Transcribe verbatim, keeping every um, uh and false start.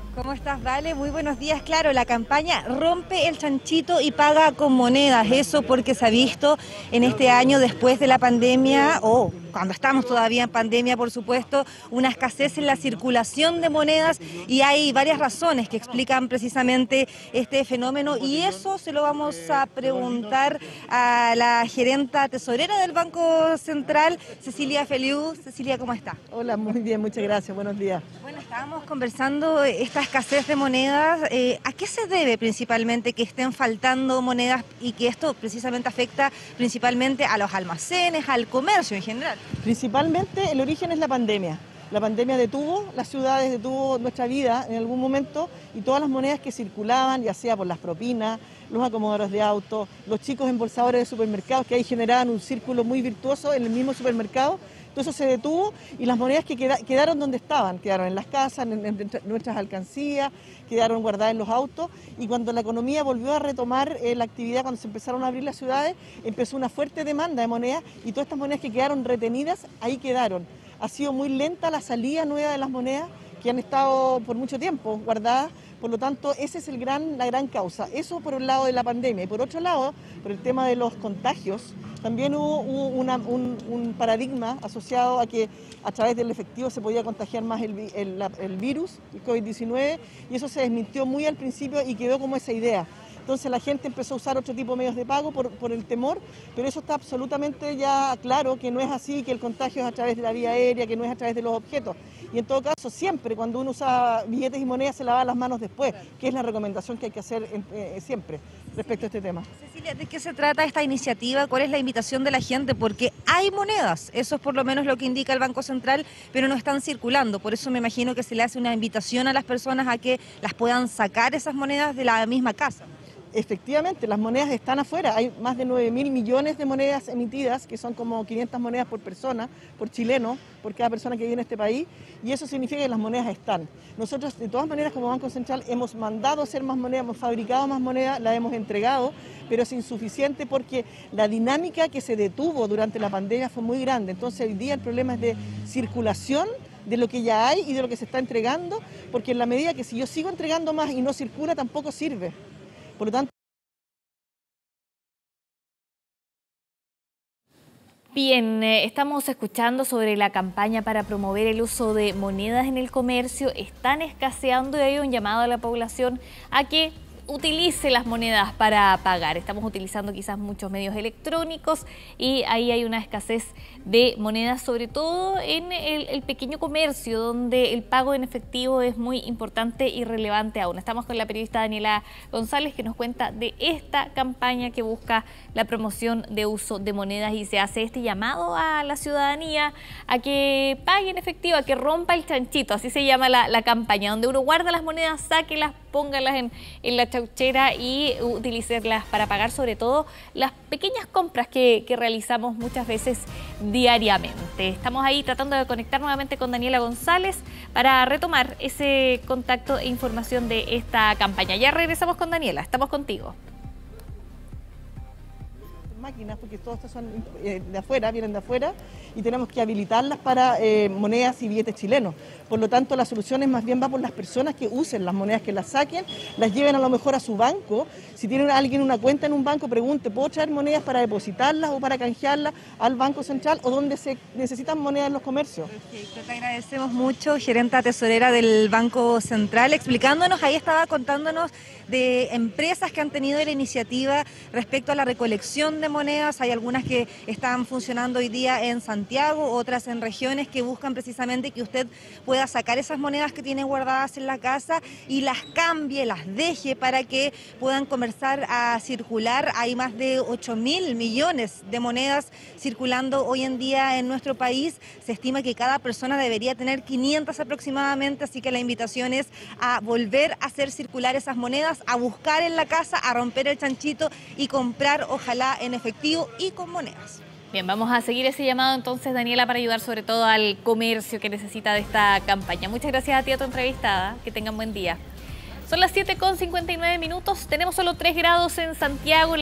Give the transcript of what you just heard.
¿Cómo estás, Vale? Muy buenos días. Claro, la campaña Rompe el Chanchito y Paga con Monedas. Eso porque se ha visto en este año después de la pandemia, o cuando estamos todavía en pandemia, por supuesto, una escasez en la circulación de monedas y hay varias razones que explican precisamente este fenómeno y eso se lo vamos a preguntar a la gerenta tesorera del Banco Central, Cecilia Feliú. Cecilia, ¿cómo está? Hola, muy bien, muchas gracias, buenos días. Bueno, estábamos conversando esta escasez de monedas. Eh, ¿A qué se debe principalmente que estén faltando monedas y que esto precisamente afecta principalmente a los almacenes, al comercio en general? Principalmente el origen es la pandemia. La pandemia detuvo las ciudades, detuvo nuestra vida en algún momento y todas las monedas que circulaban, ya sea por las propinas, los acomodadores de autos, los chicos embolsadores de supermercados que ahí generaban un círculo muy virtuoso en el mismo supermercado. Todo eso se detuvo y las monedas que queda, quedaron donde estaban, quedaron en las casas, en, en, en nuestras alcancías, quedaron guardadas en los autos y cuando la economía volvió a retomar eh, la actividad, cuando se empezaron a abrir las ciudades, empezó una fuerte demanda de monedas y todas estas monedas que quedaron retenidas, ahí quedaron. Ha sido muy lenta la salida nueva de las monedas que han estado por mucho tiempo guardadas. Por lo tanto, esa es el gran, la gran causa. Eso por un lado de la pandemia. Y por otro lado, por el tema de los contagios, también hubo, hubo una, un, un paradigma asociado a que a través del efectivo se podía contagiar más el, el, el virus, el COVID diecinueve, y eso se desmintió muy al principio y quedó como esa idea. Entonces la gente empezó a usar otro tipo de medios de pago por, por el temor, pero eso está absolutamente ya claro que no es así, que el contagio es a través de la vía aérea, que no es a través de los objetos. Y en todo caso, siempre cuando uno usa billetes y monedas se lava las manos después, que es la recomendación que hay que hacer eh, siempre respecto a este tema. Cecilia, ¿de qué se trata esta iniciativa? ¿Cuál es la invitación de la gente? Porque hay monedas, eso es por lo menos lo que indica el Banco Central, pero no están circulando. Por eso me imagino que se le hace una invitación a las personas a que las puedan sacar esas monedas de la misma casa. Efectivamente, las monedas están afuera, hay más de nueve mil millones de monedas emitidas, que son como quinientas monedas por persona, por chileno, por cada persona que viene a este país, y eso significa que las monedas están. Nosotros, de todas maneras, como Banco Central, hemos mandado hacer más monedas, hemos fabricado más monedas, las hemos entregado, pero es insuficiente porque la dinámica que se detuvo durante la pandemia fue muy grande. Entonces, hoy día el problema es de circulación de lo que ya hay y de lo que se está entregando, porque en la medida que si yo sigo entregando más y no circula, tampoco sirve. Por lo tanto, bien, eh, estamos escuchando sobre la campaña para promover el uso de monedas en el comercio. Están escaseando y hay un llamado a la población a que utilice las monedas para pagar. Estamos utilizando quizás muchos medios electrónicos y ahí hay una escasez de monedas, sobre todo en el, el pequeño comercio, donde el pago en efectivo es muy importante y relevante aún. Estamos con la periodista Daniela González, que nos cuenta de esta campaña que busca la promoción de uso de monedas y se hace este llamado a la ciudadanía a que pague en efectivo, a que rompa el chanchito, así se llama la, la campaña, donde uno guarda las monedas, sáquelas, póngalas en, en la chauchera y utilizarlas para pagar sobre todo las pequeñas compras que, que realizamos muchas veces diariamente. Estamos ahí tratando de conectar nuevamente con Daniela González para retomar ese contacto e información de esta campaña. Ya regresamos con Daniela, estamos contigo. Máquinas, porque todas estas son eh, de afuera, vienen de afuera y tenemos que habilitarlas para eh, monedas y billetes chilenos. Por lo tanto, la solución es más bien va por las personas que usen las monedas, que las saquen, las lleven a lo mejor a su banco. Si tienen alguien una cuenta en un banco, pregunte, ¿puedo traer monedas para depositarlas o para canjearlas al Banco Central o donde se necesitan monedas en los comercios? Perfecto, te agradecemos mucho, gerenta tesorera del Banco Central, explicándonos, ahí estaba contándonos de empresas que han tenido la iniciativa respecto a la recolección de monedas. Hay algunas que están funcionando hoy día en Santiago, otras en regiones que buscan precisamente que usted pueda sacar esas monedas que tiene guardadas en la casa y las cambie, las deje para que puedan comenzar a circular. Hay más de ocho mil millones de monedas circulando hoy en día en nuestro país. Se estima que cada persona debería tener quinientas aproximadamente, así que la invitación es a volver a hacer circular esas monedas, a buscar en la casa, a romper el chanchito y comprar, ojalá en efectivo y con monedas. Bien, vamos a seguir ese llamado entonces, Daniela, para ayudar sobre todo al comercio que necesita de esta campaña. Muchas gracias a ti, a tu entrevistada. Que tengan buen día. Son las siete con cincuenta y nueve minutos. Tenemos solo tres grados en Santiago.